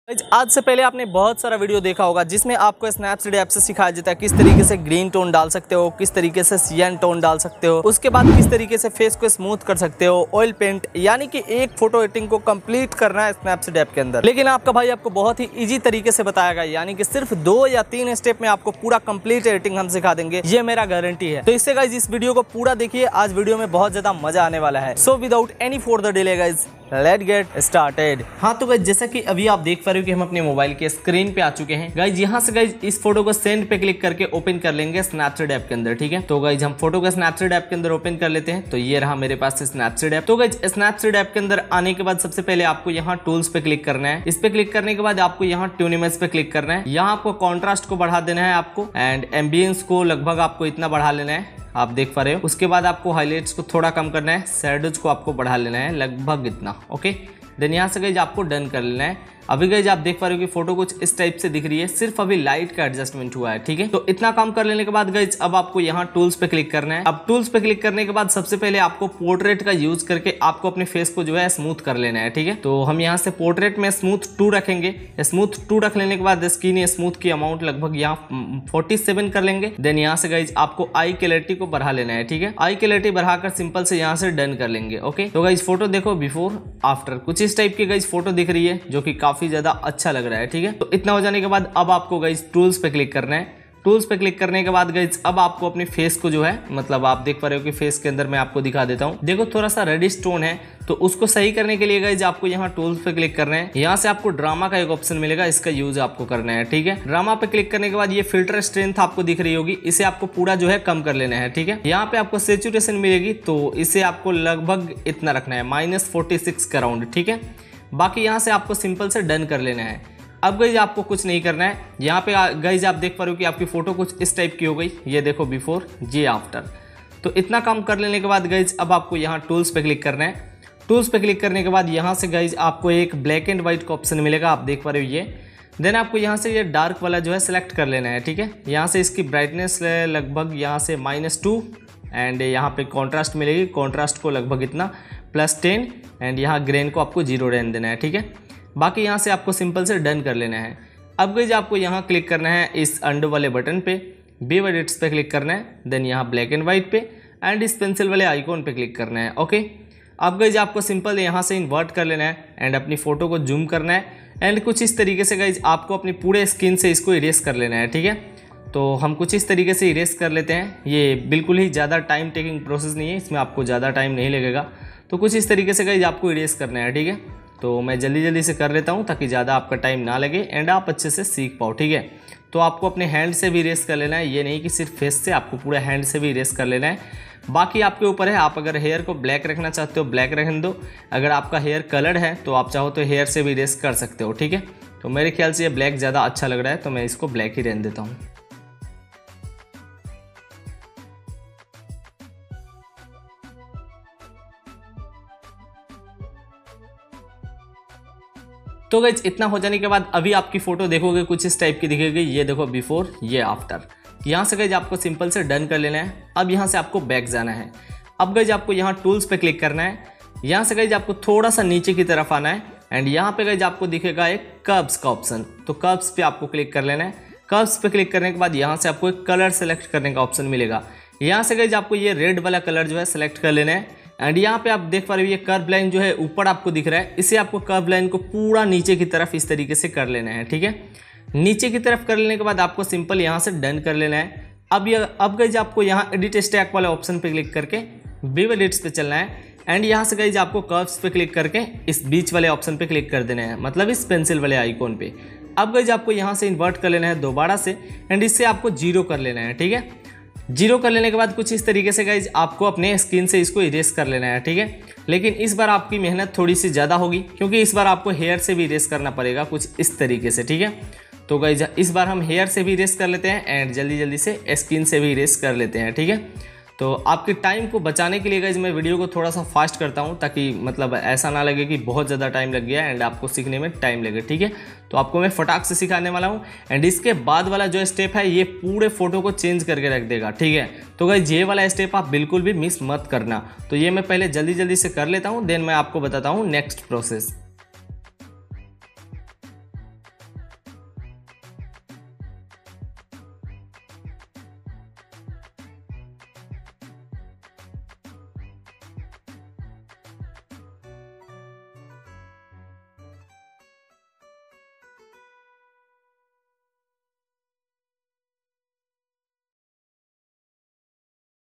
आज से पहले आपने बहुत सारा वीडियो देखा होगा जिसमें आपको स्नैपसीड ऐप से सिखाया जाता है किस तरीके से ग्रीन टोन डाल सकते हो, किस तरीके से सियान टोन डाल सकते हो, उसके बाद किस तरीके से फेस को स्मूथ कर सकते हो, ऑयल पेंट, यानी कि एक फोटो एडिटिंग को कंप्लीट करना है स्नैपसीड ऐप के अंदर। लेकिन आपका भाई आपको बहुत ही इजी तरीके से बताएगा, यानी कि सिर्फ 2 या 3 स्टेप में आपको पूरा कंप्लीट एडिटिंग हम सिखा देंगे, ये मेरा गारंटी है। तो इससे गाइज इस वीडियो को पूरा देखिए, आज वीडियो में बहुत ज्यादा मजा आने वाला है। So without any further delay guys let get started. हाँ तो गाइज जैसा कि अभी आप देख पा रहे हो कि हम अपने मोबाइल के स्क्रीन पे आ चुके हैं। गाइज यहाँ से गाइज इस फोटो को सेंड पे क्लिक करके ओपन कर लेंगे स्नैपसीड ऐप के अंदर, ठीक है। तो गाइज हम फोटो को स्नैपसीड ऐप के अंदर ओपन कर लेते हैं। तो ये रहा मेरे पास स्नैपसीड ऐप। तो गाइज स्नैपसीड ऐप के अंदर आने के बाद सबसे पहले आपको यहाँ टूल्स पे क्लिक करना है। इस पे क्लिक करने के बाद आपको यहाँ ट्यून इमेज पे क्लिक करना है। यहाँ आपको कॉन्ट्रास्ट को बढ़ा देना है आपको, एंड एम्बियंस को लगभग आपको इतना बढ़ा लेना है, आप देख पा रहे हो। उसके बाद आपको हाइलाइट्स को थोड़ा कम करना है, शैडोज को आपको बढ़ा लेना है लगभग इतना, ओके। देन यहाँ से गाइज आपको डन कर लेना है। अभी गाइज आप देख पा रहे हो कि फोटो कुछ इस टाइप से दिख रही है, सिर्फ अभी लाइट का एडजस्टमेंट हुआ है, ठीक है। तो इतना काम कर लेने के बाद गाइज अब आपको यहाँ टूल्स पे क्लिक करना है। अब टूल्स पे क्लिक करने के बाद सबसे पहले आपको पोर्ट्रेट का यूज करके आपको अपने फेस को जो है स्मूथ कर लेना है, ठीक है। तो हम यहाँ से पोर्ट्रेट में स्मूथ 2 रखेंगे। स्मूथ 2 रख लेने के बाद स्किन स्मूथ की अमाउंट लगभग यहाँ 47 कर लेंगे। देन यहाँ से गाइज आपको आई क्लैरिटी को बढ़ा लेना है, ठीक है। आई क्लैरिटी बढ़ाकर सिंपल से यहाँ से डन कर लेंगे, ओके। तो गाइज फोटो देखो बिफोर आफ्टर, कुछ इस टाइप की गाइज फोटो दिख रही है जो कि काफी ज्यादा अच्छा लग रहा है, ठीक है। तो इतना हो जाने के बाद अब आपको गाइज टूल्स पे क्लिक करना है। टूल्स पे क्लिक करने के बाद गाइज अब आपको अपने फेस को जो है, मतलब आप देख पा रहे हो कि फेस के अंदर मैं आपको दिखा देता हूँ। देखो थोड़ा सा रेडिश टोन है, तो उसको सही करने के लिए गाइज आपको यहाँ टूल्स पे क्लिक करना है। यहाँ से आपको ड्रामा का एक ऑप्शन मिलेगा, इसका यूज आपको करना है, ठीक है। ड्रामा पे क्लिक करने के बाद ये फिल्टर स्ट्रेंथ आपको दिख रही होगी, इसे आपको पूरा जो है कम कर लेना है, ठीक है। यहाँ पे आपको सैचुरेशन मिलेगी, तो इसे आपको लगभग इतना रखना है -46 का राउंड, ठीक है। बाकी यहाँ से आपको सिंपल से डन कर लेना है। अब गाइज आपको कुछ नहीं करना है। यहाँ पे गाइज आप देख पा रहे हो कि आपकी फोटो कुछ इस टाइप की हो गई, ये देखो बिफोर, ये आफ्टर। तो इतना काम कर लेने के बाद गाइज अब आपको यहाँ टूल्स पे क्लिक करना है। टूल्स पे क्लिक करने के बाद यहाँ से गाइज आपको एक ब्लैक एंड व्हाइट का ऑप्शन मिलेगा, आप देख पा रहे हो ये। देन आपको यहाँ से ये डार्क वाला जो है सिलेक्ट कर लेना है, ठीक है। यहाँ से इसकी ब्राइटनेस लगभग यहाँ से -2, एंड यहाँ पे कॉन्ट्रास्ट मिलेगी, कॉन्ट्रास्ट को लगभग इतना +10, एंड यहाँ ग्रेन को आपको 0 रहने देना है, ठीक है। बाकी यहाँ से आपको सिंपल से डन कर लेना है। अब गाइज आपको यहाँ क्लिक करना है इस अंडर वाले बटन पे, विव एडिट्स पे क्लिक करना है। देन यहाँ ब्लैक एंड व्हाइट पे एंड इस पेंसिल वाले आइकॉन पे क्लिक करना है, ओके। अब गाइज आपको सिंपल यहाँ से इन्वर्ट कर लेना है एंड अपनी फोटो को जूम करना है, एंड कुछ इस तरीके से गाइज आपको अपनी पूरे स्किन से इसको इरेज कर लेना है, ठीक है। तो हम कुछ इस तरीके से इरेज कर लेते हैं। ये बिल्कुल ही ज़्यादा टाइम टेकिंग प्रोसेस नहीं है, इसमें आपको ज़्यादा टाइम नहीं लगेगा। तो कुछ इस तरीके से गाइज आपको इरेज करना है, ठीक है। तो मैं जल्दी जल्दी से कर लेता हूँ ताकि ज़्यादा आपका टाइम ना लगे एंड आप अच्छे से सीख पाओ, ठीक है। तो आपको अपने हैंड से भी इरेज कर लेना है, ये नहीं कि सिर्फ फेस से, आपको पूरा हैंड से भी इरेज कर लेना है। बाकी आपके ऊपर है, आप अगर हेयर को ब्लैक रखना चाहते हो ब्लैक रखने दो, अगर आपका हेयर कलर्ड है तो आप चाहो तो हेयर से भी इरेज कर सकते हो, ठीक है। तो मेरे ख्याल से ये ब्लैक ज़्यादा अच्छा लग रहा है, तो मैं इसको ब्लैक ही रहने देता हूँ। तो गाइज इतना हो जाने के बाद अभी आपकी फोटो देखोगे कुछ इस टाइप की दिखेगी, ये देखो बिफोर, ये आफ्टर। यहाँ से गाइज आपको सिंपल से डन कर लेना है। अब यहाँ से आपको बैक जाना है। अब गाइज आपको यहाँ टूल्स पे क्लिक करना है। यहाँ से गाइज आपको थोड़ा सा नीचे की तरफ आना है, एंड यहाँ पे गाइज आपको दिखेगा एक कर्व्स का ऑप्शन, तो कर्व्स पे आपको क्लिक कर लेना है। कर्व्स पे क्लिक करने के बाद यहाँ से आपको एक कलर सेलेक्ट करने का ऑप्शन मिलेगा। यहाँ से गाइज आपको ये रेड वाला कलर जो है सेलेक्ट कर लेना है, एंड यहाँ पे आप देख पा रहे हो ये कर्व लाइन जो है ऊपर आपको दिख रहा है, इसे आपको कर्व लाइन को पूरा नीचे की तरफ इस तरीके से कर लेना है, ठीक है। नीचे की तरफ कर लेने के बाद आपको सिंपल यहाँ से डन कर लेना है। अब गाइज आपको यहाँ एडिट स्टैक वाले ऑप्शन पे क्लिक करके विव एडिट्स पे चलना है, एंड यहाँ से गाइज आपको कर्व्स पे क्लिक करके इस बीच वाले ऑप्शन पे क्लिक कर देना है, मतलब इस पेंसिल वाले आइकॉन पे। अब गाइज आपको यहाँ से इन्वर्ट कर लेना है दोबारा से, एंड इससे आपको 0 कर लेना है, ठीक है। 0 कर लेने के बाद कुछ इस तरीके से गाइज आपको अपने स्किन से इसको इरेज कर लेना है, ठीक है। लेकिन इस बार आपकी मेहनत थोड़ी सी ज़्यादा होगी, क्योंकि इस बार आपको हेयर से भी इरेज करना पड़ेगा कुछ इस तरीके से, ठीक है। तो गाइज इस बार हम हेयर से भी इरेज कर लेते हैं एंड जल्दी जल्दी से स्किन से भी इरेज कर लेते हैं, ठीक है। तो आपके टाइम को बचाने के लिए गाइज मैं वीडियो को थोड़ा सा फास्ट करता हूँ, ताकि मतलब ऐसा ना लगे कि बहुत ज़्यादा टाइम लग गया एंड आपको सीखने में टाइम लगे, ठीक है। तो आपको मैं फटाक से सिखाने वाला हूँ, एंड इसके बाद वाला जो स्टेप है ये पूरे फोटो को चेंज करके रख देगा, ठीक है। तो गाइज ये वाला स्टेप आप बिल्कुल भी मिस मत करना। तो ये मैं पहले जल्दी जल्दी से कर लेता हूँ, देन मैं आपको बताता हूँ नेक्स्ट प्रोसेस।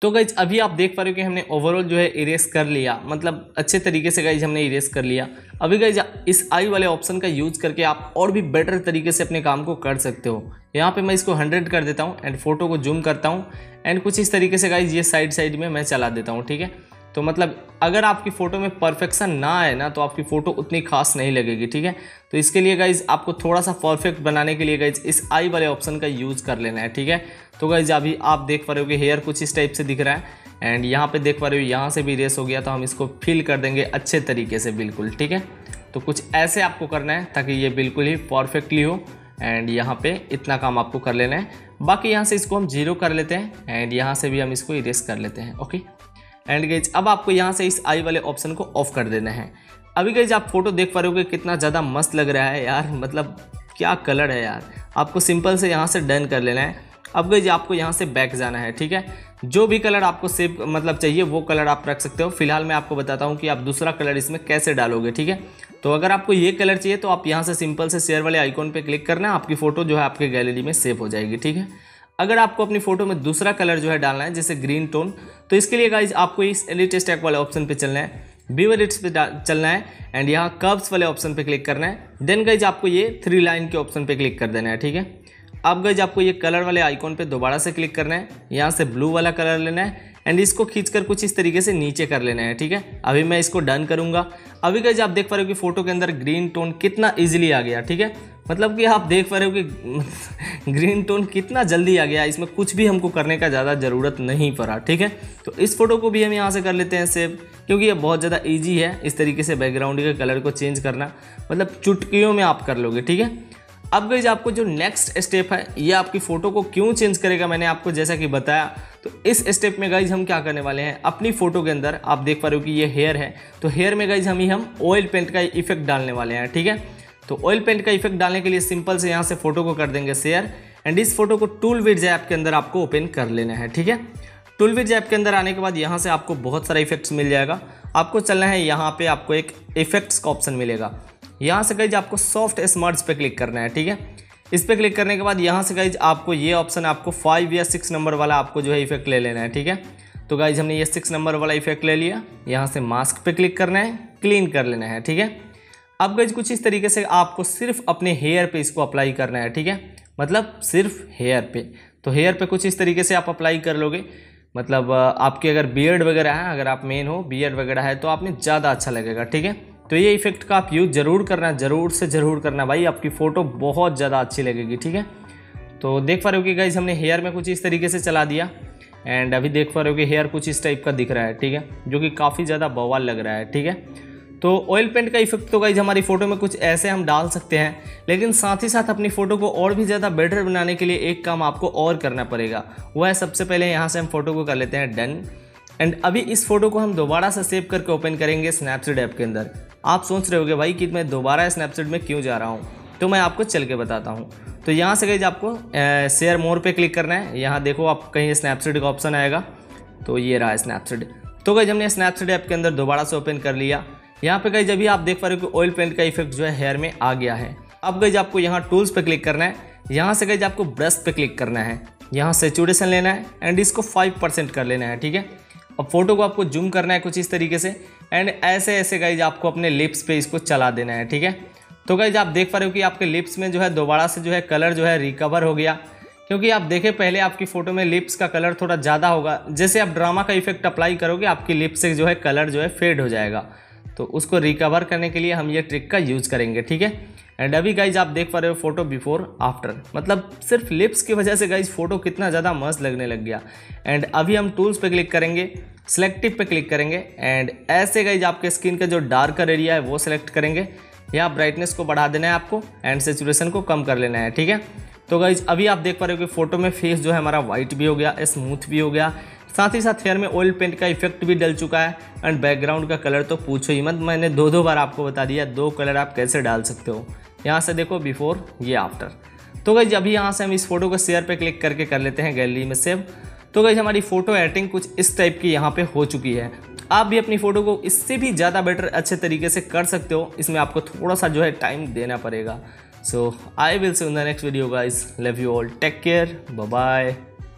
तो गाइज अभी आप देख पा रहे हो कि हमने ओवरऑल जो है इरेज कर लिया, मतलब अच्छे तरीके से गाइज हमने इरेज कर लिया। अभी गाइज इस आई वाले ऑप्शन का यूज करके आप और भी बेटर तरीके से अपने काम को कर सकते हो। यहाँ पे मैं इसको 100 कर देता हूँ एंड फोटो को जूम करता हूँ एंड कुछ इस तरीके से गाइज ये साइड में मैं चला देता हूँ, ठीक है। तो मतलब अगर आपकी फ़ोटो में परफेक्शन ना आए ना तो आपकी फ़ोटो उतनी खास नहीं लगेगी, ठीक है। तो इसके लिए गाइज आपको थोड़ा सा परफेक्ट बनाने के लिए गाइज इस आई वाले ऑप्शन का यूज़ कर लेना है, ठीक है। तो गाइज अभी आप देख पा रहे हो कि हेयर कुछ इस टाइप से दिख रहा है एंड यहाँ पे देख पा रहे हो यहाँ से भी रेस हो गया, तो हम इसको फिल कर देंगे अच्छे तरीके से बिल्कुल, ठीक है। तो कुछ ऐसे आपको करना है ताकि ये बिल्कुल ही परफेक्टली हो एंड यहाँ पे इतना काम आपको कर लेना है। बाकी यहाँ से इसको हम 0 कर लेते हैं एंड यहाँ से भी हम इसको इरेज कर लेते हैं, ओके। एंड गाइज अब आपको यहाँ से इस आई वाले ऑप्शन को ऑफ कर देना है। अभी गाइज आप फोटो देख पा रहे हो कि कितना ज़्यादा मस्त लग रहा है यार, मतलब क्या कलर है यार। आपको सिंपल से यहाँ से डन कर लेना है। अब गाइज आपको यहाँ से बैक जाना है, ठीक है। जो भी कलर आपको सेव मतलब चाहिए वो कलर आप रख सकते हो। फिलहाल मैं आपको बताता हूँ कि आप दूसरा कलर इसमें कैसे डालोगे, ठीक है। तो अगर आपको ये कलर चाहिए तो आप यहाँ से सिंपल से शेयर वाले आइकॉन पे क्लिक करना है, आपकी फ़ोटो जो है आपके गैलरी में सेव हो जाएगी, ठीक है। अगर आपको अपनी फोटो में दूसरा कलर जो है डालना है जैसे ग्रीन टोन, तो इसके लिए गाइज आपको इस एडिट स्टैक वाले ऑप्शन पे चलना है, व्यू एडिट्स पे चलना है एंड यहाँ कर्व्स वाले ऑप्शन पे क्लिक करना है। देन गाइज आपको ये 3 लाइन के ऑप्शन पे क्लिक कर देना है, ठीक है। अब गाइज आपको ये कलर वाले आइकॉन पे दोबारा से क्लिक करना है, यहाँ से ब्लू वाला कलर लेना है एंड इसको खींचकर कुछ इस तरीके से नीचे कर लेना है, ठीक है। अभी मैं इसको डन करूँगा। अभी गाइज आप देख पा रहे हो कि फोटो के अंदर ग्रीन टोन कितना ईजिली आ गया, ठीक है। मतलब कि आप देख पा रहे हो कि ग्रीन टोन कितना जल्दी आ गया, इसमें कुछ भी हमको करने का ज़्यादा ज़रूरत नहीं पड़ा, ठीक है। तो इस फोटो को भी हम यहाँ से कर लेते हैं सेव, क्योंकि ये बहुत ज़्यादा इजी है इस तरीके से बैकग्राउंड के कलर को चेंज करना, मतलब चुटकियों में आप कर लोगे, ठीक है। अब गाइज आपको जो नेक्स्ट स्टेप है ये आपकी फ़ोटो को क्यों चेंज करेगा, मैंने आपको जैसा कि बताया। तो इस स्टेप में गाइज हम क्या करने वाले हैं, अपनी फ़ोटो के अंदर आप देख पा रहे हो कि ये हेयर है, तो हेयर में गाइज हम ऑयल पेंट का इफेक्ट डालने वाले हैं, ठीक है। तो ऑयल पेंट का इफेक्ट डालने के लिए सिंपल से यहाँ से फोटो को कर देंगे शेयर एंड इस फोटो को टूलविड्स ऐप के अंदर आपको ओपन कर लेना है, ठीक है। टूलविड्स ऐप के अंदर आने के बाद यहाँ से आपको बहुत सारा इफेक्ट्स मिल जाएगा। आपको चलना है, यहाँ पे आपको एक इफेक्ट्स का ऑप्शन मिलेगा। यहाँ से गाइज आपको सॉफ्ट स्मर्ज पे क्लिक करना है, ठीक है। इस पर क्लिक करने के बाद यहाँ से गाइज आपको ये ऑप्शन आपको 5 या 6 नंबर वाला आपको जो है इफेक्ट ले लेना है, ठीक है। तो गाइज हमने ये 6 नंबर वाला इफेक्ट ले लिया। यहाँ से मास्क पे क्लिक करना है, क्लीन कर लेना है, ठीक है। अब गाइज कुछ इस तरीके से आपको सिर्फ अपने हेयर पे इसको अप्लाई करना है, ठीक है। मतलब सिर्फ हेयर पे, तो हेयर पे कुछ इस तरीके से आप अप्लाई कर लोगे। मतलब आपके अगर बियर्ड वगैरह है, अगर आप मेन हो बियर्ड वगैरह है तो आप में ज़्यादा अच्छा लगेगा, ठीक है। तो ये इफेक्ट का आप यूज़ ज़रूर करना, ज़रूर से ज़रूर करना भाई, आपकी फ़ोटो बहुत ज़्यादा अच्छी लगेगी, ठीक है। तो देख पा रहे हो कि गाइज हमने हेयर में कुछ इस तरीके से चला दिया एंड अभी देख पा रहे हो कि हेयर कुछ इस टाइप का दिख रहा है, ठीक है, जो कि काफ़ी ज़्यादा बवाल लग रहा है, ठीक है। तो ऑयल पेंट का इफेक्ट तो गाइज हमारी फ़ोटो में कुछ ऐसे हम डाल सकते हैं, लेकिन साथ ही साथ अपनी फ़ोटो को और भी ज़्यादा बेटर बनाने के लिए एक काम आपको और करना पड़ेगा। वो है सबसे पहले यहाँ से हम फोटो को कर लेते हैं डन एंड अभी इस फोटो को हम दोबारा से सेव करके ओपन करेंगे स्नैपसीड ऐप के अंदर। आप सोच रहे होगे भाई कि मैं दोबारा स्नैपसीड में क्यों जा रहा हूँ, तो मैं आपको चल के बताता हूँ। तो यहाँ से गाइज आपको शेयर मोर पे क्लिक करना है। यहाँ देखो आप कहीं स्नैपसीड का ऑप्शन आएगा, तो ये रहा स्नैपसीड। तो गाइज हमने स्नैपसीड ऐप के अंदर दोबारा से ओपन कर लिया। यहाँ पे गाइज अभी आप देख पा रहे हो कि ऑयल पेंट का इफेक्ट जो है हेयर में आ गया है। अब गाइज आपको यहाँ टूल्स पे क्लिक करना है। यहाँ से गाइज आपको ब्रश पे क्लिक करना है, यहाँ सैचुरेशन लेना है एंड इसको 5% कर लेना है, ठीक है। अब फोटो को आपको जूम करना है कुछ इस तरीके से एंड ऐसे ऐसे गाइज आपको अपने लिप्स पे इसको चला देना है, ठीक है। तो गाइज आप देख पा रहे हो कि आपके लिप्स में जो है दोबारा से जो है कलर जो है रिकवर हो गया, क्योंकि आप देखें पहले आपकी फ़ोटो में लिप्स का कलर थोड़ा ज़्यादा होगा। जैसे आप ड्रामा का इफेक्ट अप्लाई करोगे आपकी लिप्स से जो है कलर जो है फेड हो जाएगा, तो उसको रिकवर करने के लिए हम ये ट्रिक का यूज़ करेंगे, ठीक है। एंड अभी गाइज आप देख पा रहे हो फोटो बिफोर आफ्टर, मतलब सिर्फ लिप्स की वजह से गाइज फोटो कितना ज़्यादा मस्त लगने लग गया। एंड अभी हम टूल्स पे क्लिक करेंगे, सिलेक्टिव पे क्लिक करेंगे एंड ऐसे गाइज आपके स्किन का जो डार्कर एरिया है वो सिलेक्ट करेंगे। यहाँ ब्राइटनेस को बढ़ा देना है आपको एंड सैचुरेशन को कम कर लेना है, ठीक है। तो गाइज अभी आप देख पा रहे हो कि फोटो में फेस जो है हमारा वाइट भी हो गया, स्मूथ भी हो गया, साथ ही साथ हेयर में ऑयल पेंट का इफेक्ट भी डल चुका है एंड बैकग्राउंड का कलर तो पूछो ही मत, मैंने दो बार आपको बता दिया 2 कलर आप कैसे डाल सकते हो। यहाँ से देखो बिफोर, ये आफ्टर। तो गाइज अभी यहाँ से हम इस फोटो को शेयर पे क्लिक करके कर लेते हैं गैलरी में सेव। तो गाइज हमारी फोटो एडिटिंग कुछ इस टाइप की यहाँ पे हो चुकी है। आप भी अपनी फ़ोटो को इससे भी ज़्यादा बेटर अच्छे तरीके से कर सकते हो, इसमें आपको थोड़ा सा जो है टाइम देना पड़ेगा। So I will see in the next video guys, love you all, take care, bye bye.